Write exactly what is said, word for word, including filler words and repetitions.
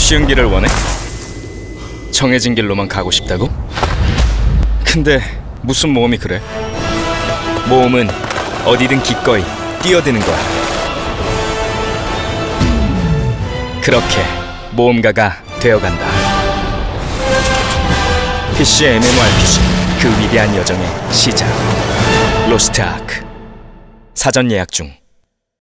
쉬운 길을 원해? 정해진 길로만 가고 싶다고? 근데 무슨 모험이 그래? 모험은 어디든 기꺼이 뛰어드는 거야. 그렇게 모험가가 되어간다. 피씨 엠엠오알피지, 그 위대한 여정의 시작. 로스트 아크. 사전 예약 중.